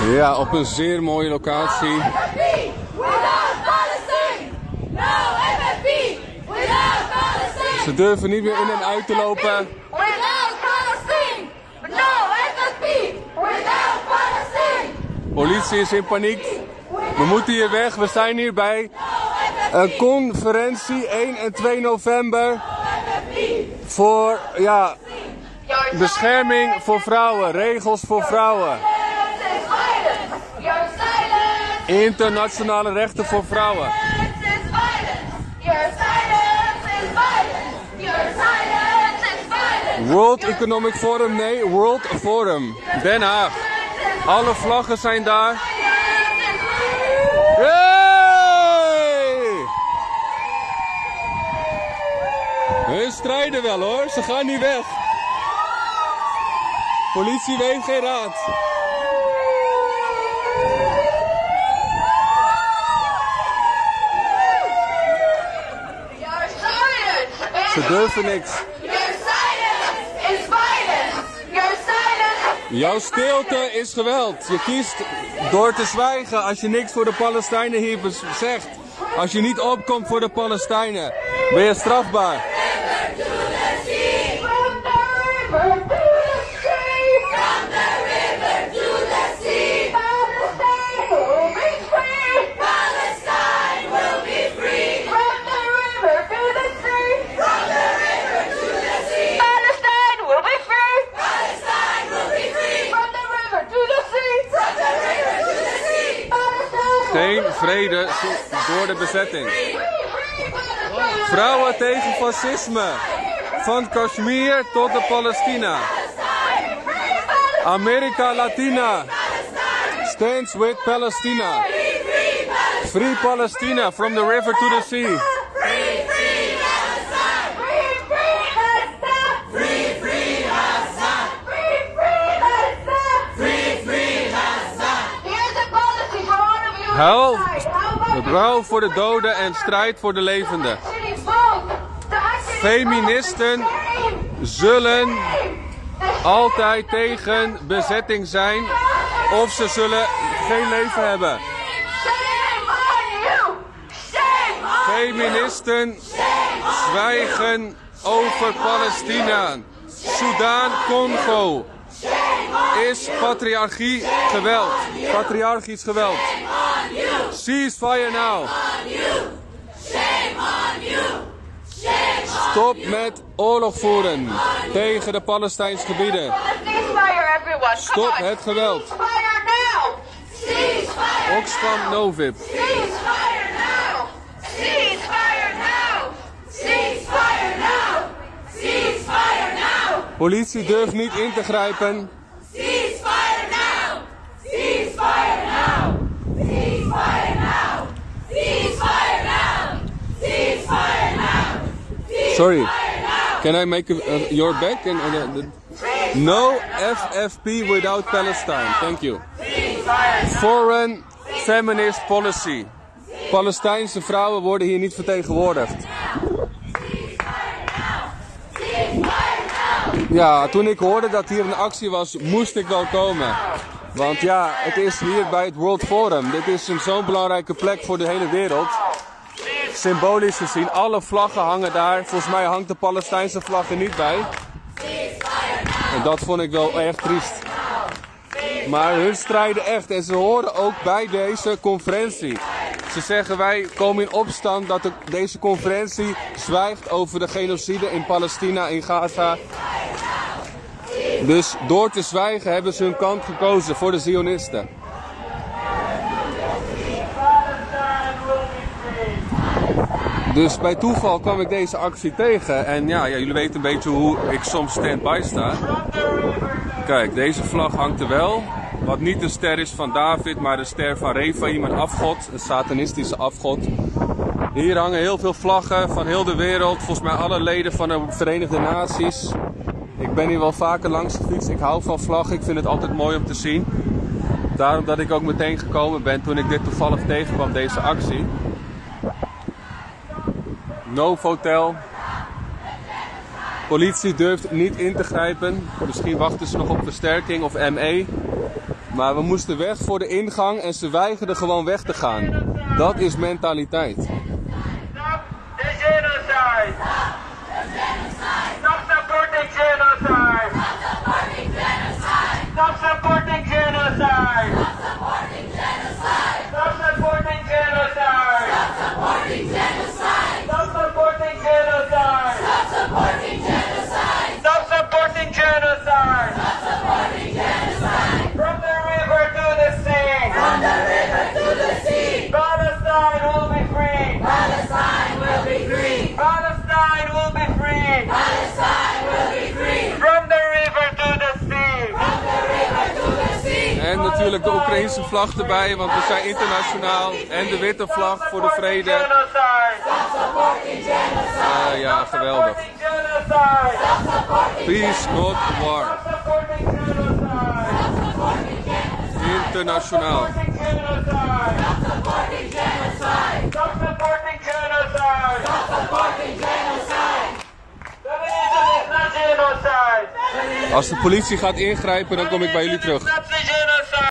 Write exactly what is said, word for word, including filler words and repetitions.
Ja, op een zeer mooie locatie. Ze durven niet meer in en uit te lopen. Politie is in paniek. We moeten hier weg. We zijn hier bij een conferentie één en twee november. Voor ja, bescherming voor vrouwen. Regels voor vrouwen. Internationale rechten voor vrouwen. World Economic Forum, nee, World Forum. Den Haag. Alle vlaggen zijn daar. Hey! Hun strijden wel hoor, ze gaan niet weg. Politie weet geen raad. Ze durven niks. Jouw stilte is geweld. Je kiest door te zwijgen als je niks voor de Palestijnen hier zegt. Als je niet opkomt voor de Palestijnen, ben je strafbaar. Geen vrede door de bezetting. Vrouwen tegen fascisme. Van Kashmir tot de Palestina. America Latina stands with Palestina. Free Palestina from the river to the sea. Huil, rouw voor de doden en strijd voor de levenden. Feministen zullen altijd tegen bezetting zijn of ze zullen geen leven hebben. Feministen zwijgen over Palestina. Sudan, Congo is patriarchie geweld. Patriarchisch geweld. Ceasefire now. Stop met oorlog voeren tegen de Palestijnse gebieden. Stop het geweld. Oxfam Novib. Politie durft niet in te grijpen. Ceasefire now! Ceasefire now! Ceasefire now! Ceasefire now! Ceasefire now! Sorry, can I make a, uh, your back? And, uh, the, no F F P without Palestine. Thank you. Foreign feminist policy. Palestijnse vrouwen worden hier niet vertegenwoordigd. Ja, toen ik hoorde dat hier een actie was, moest ik wel komen. Want ja, het is hier bij het World Forum. Dit is een zo'n belangrijke plek voor de hele wereld. Symbolisch gezien, alle vlaggen hangen daar. Volgens mij hangt de Palestijnse vlag er niet bij. En dat vond ik wel erg triest. Maar hun strijden echt en ze horen ook bij deze conferentie. Ze zeggen wij komen in opstand dat de, deze conferentie zwijgt over de genocide in Palestina, in Gaza. Dus door te zwijgen hebben ze hun kant gekozen voor de Zionisten. Dus bij toeval kwam ik deze actie tegen. En ja, ja jullie weten een beetje hoe ik soms stand-by sta. Kijk, deze vlag hangt er wel. Wat niet de ster is van David, maar de ster van Rephaim, een afgod. Een satanistische afgod. Hier hangen heel veel vlaggen van heel de wereld. Volgens mij alle leden van de Verenigde Naties. Ik ben hier wel vaker langs gefietst. Ik hou van vlaggen. Ik vind het altijd mooi om te zien. Daarom dat ik ook meteen gekomen ben toen ik dit toevallig tegenkwam, deze actie. Nove Hotel. Politie durft niet in te grijpen. Misschien wachten ze nog op versterking of M E. Maar we moesten weg voor de ingang en ze weigerden gewoon weg te gaan. Dat is mentaliteit. Stop the genocide! Stop supporting genocide! Stop supporting genocide! Stop supporting genocide! Stop supporting genocide! Stop supporting genocide! From the river to the sea! From the river to the sea, Palestine will be free! Palestine will be free. Palestine will be free! Palestine will be free. From the river to the sea! From the river to the sea. En natuurlijk de Oekraïnse vlag erbij, want we zijn internationaal. En de witte vlag voor de vrede. Genocide! Supporting genocide. Uh, ja, geweldig. Genocide! Peace, not war. Supporting genocide! Internationaal. Supporting genocide! Supporting genocide. Stop supporting genocide! Supporting genocide. Feminism is not genocide! Als de politie gaat ingrijpen, dan kom ik bij jullie terug. Feminism is not